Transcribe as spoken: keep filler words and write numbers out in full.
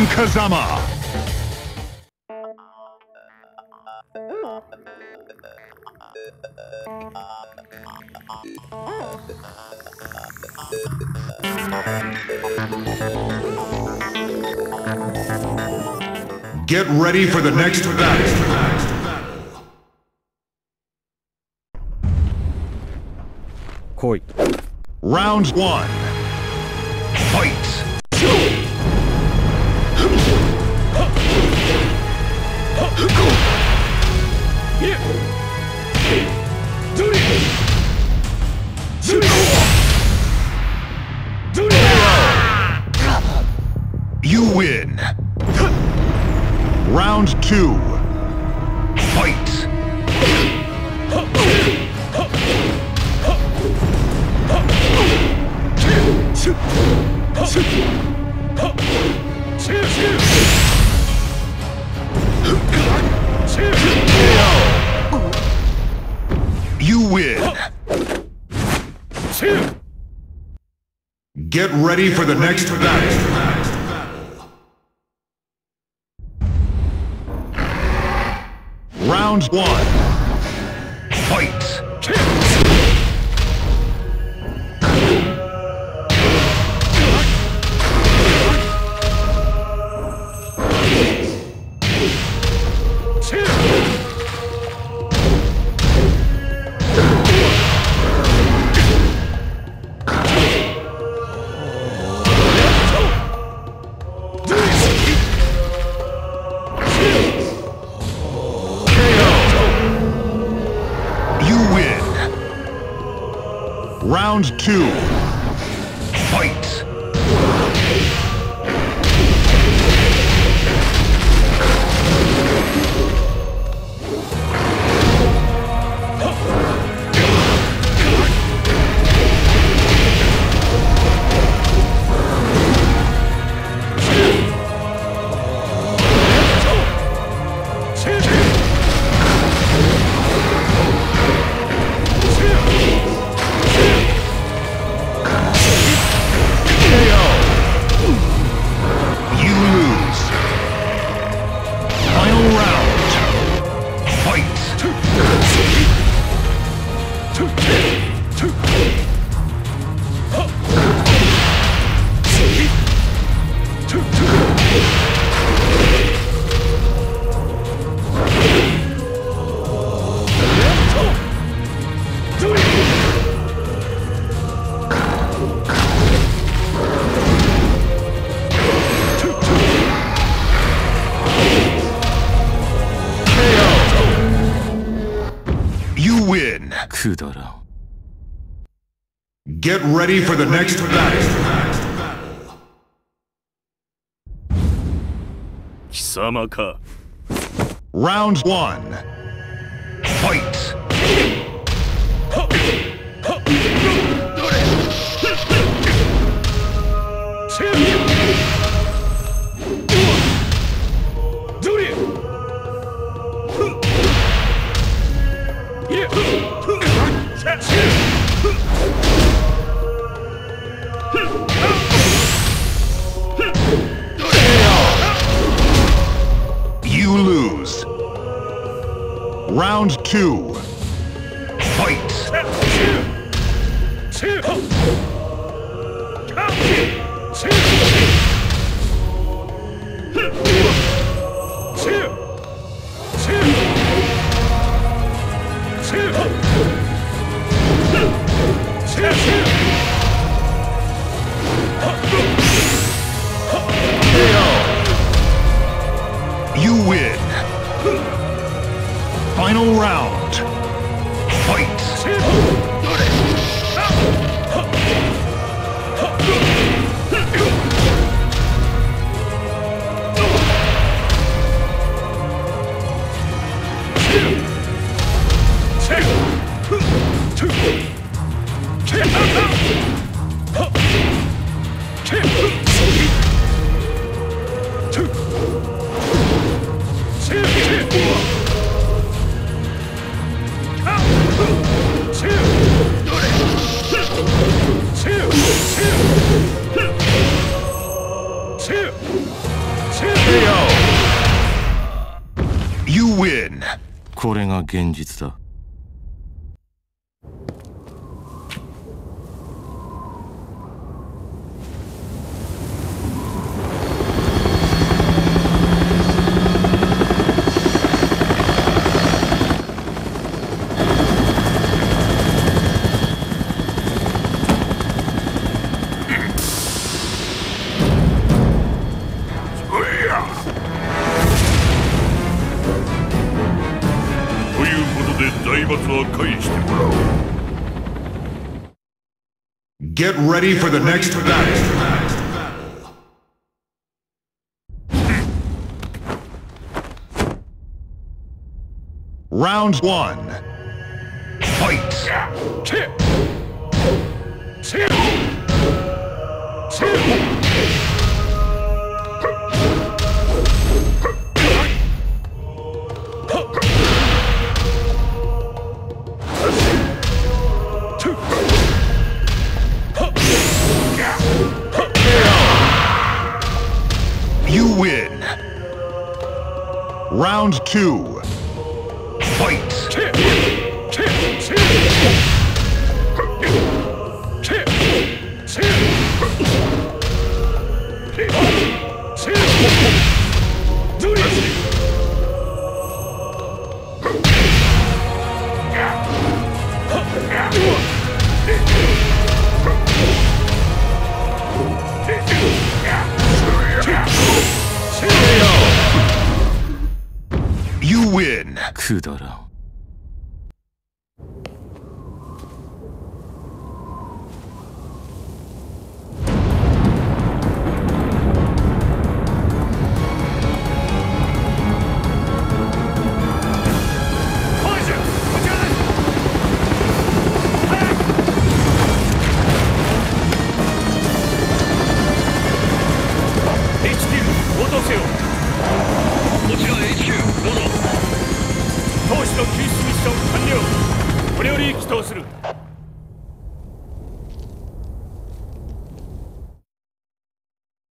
Tekken Kazama. Get ready for the next battle. Koi. Round one. Fight. You win. Round two. Fight. You win. Get ready for the next battle. Round one. Fight. Round two. Fight. Get ready for the next battle. Kazama ka. Round one. Fight. You lose. Round two. Fight. You win. Final round. Fight. これが現実だ。 Get ready for the next battle. Round one. Fight. You win. Round two. Fight. You win. くだらん。こちら エイチキュー 応答せよ。こちら エイチキュー どうぞ。当主の救出ミッション完了。これより起動する。